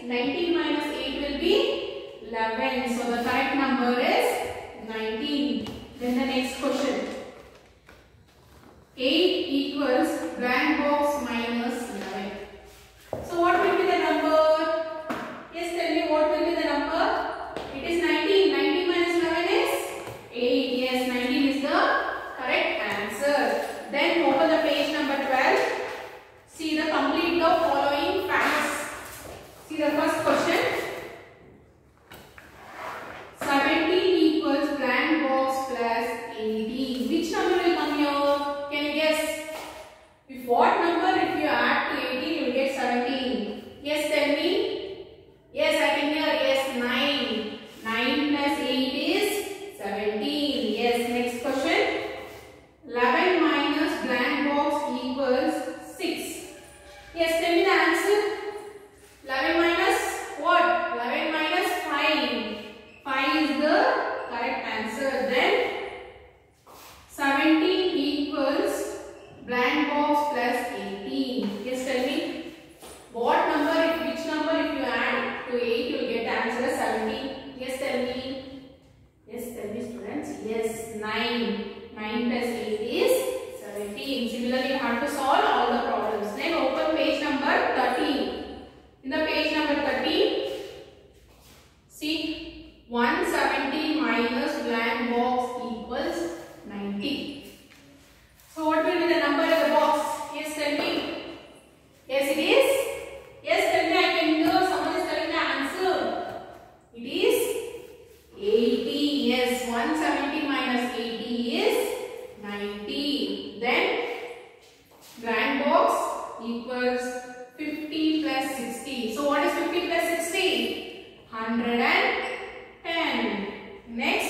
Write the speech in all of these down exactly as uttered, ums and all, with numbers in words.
nineteen minus eight will be eleven. So the correct number is nineteen. Then the next question. eight equals blank box minus eleven. So what will be the number? Yes, tell me what will be the number? It is nineteen. nineteen minus eleven is eight. Yes, nineteen is the correct answer. Then open the page number twelve. See the complete the following facts. See the first question. seventeen equals blank box plus eighteen. Which number will come here? Can you guess? With what number if you add to eighteen you will get seventeen? Yes, tell me. Yes, I can hear. Yes, nine. nine plus eight is seventeen. Yes, next question. eleven minus blank box equals six. Yes, tell me the answer. eleven minus what? eleven minus five. five is the correct answer. Then seventeen equals blank box plus eighteen. Yes, tell me. What number, if which number if you add to eight you will get answer seventeen. Yes, tell me. Yes, tell me students. Yes, nine. nine plus eight is seventeen. Similarly, you have to solve all the problems. Then open page number thirteen. In the page number thirteen, see one hundred seventy minus blank box equals ninety. So what will be the number in the box? Yes, tell me. Yes, it is. Yes, tell me. I can hear someone is telling the answer. It is eighty. Yes, one hundred seventy minus eighty is ninety. Then blank box equals fifty plus sixty. So what is fifty plus sixty? one hundred ten. Next,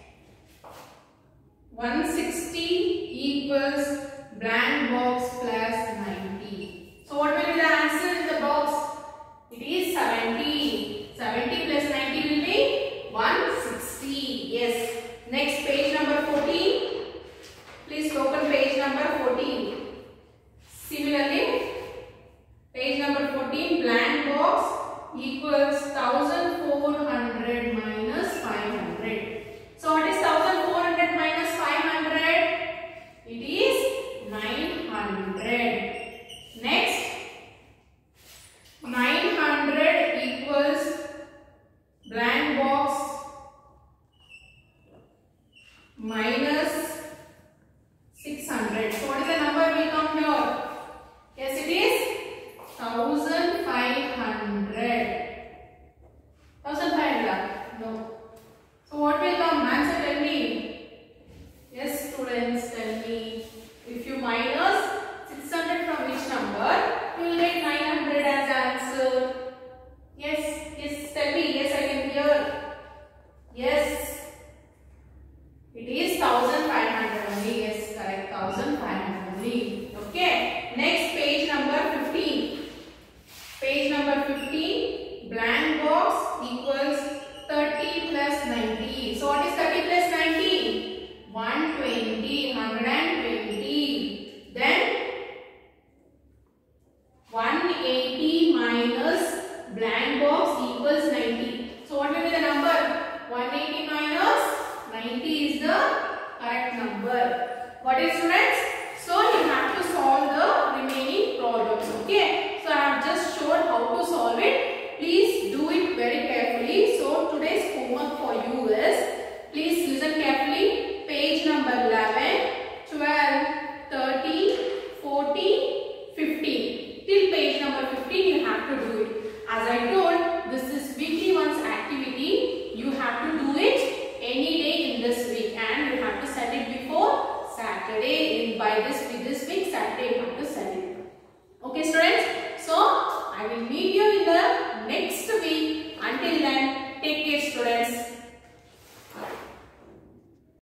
one hundred sixty equals blank box plus ninety. So what will be the answer in the box? It is seventy. seventy plus ninety will be one hundred sixty. Yes. Next, page number fourteen. Please open page number fourteen. Similarly, page number fourteen, blank box equals one thousand four hundred minus five hundred. So what is one thousand four hundred minus five hundred? It is nine hundred. Next, nine hundred equals blank box minus six hundred. So what is the number will come here? Yes, it is one thousand five hundred. one thousand five hundred? No. So what will come? Answer, tell me. Yes, students, tell me. If you minus six hundred from which number, you will get nine hundred as the answer. Yes, yes, tell me. Yes, I can hear. Yes. It is one thousand five hundred only. Yes, correct. one thousand five hundred only. Okay. Next, page number fifteen. Page number fifteen, blank box equals thirty plus ninety. So what is thirty plus ninety? one hundred twenty. one hundred twenty. Then one hundred eighty minus blank box equals ninety. So what will be the number? one hundred eighty minus ninety is the correct number. What is, students?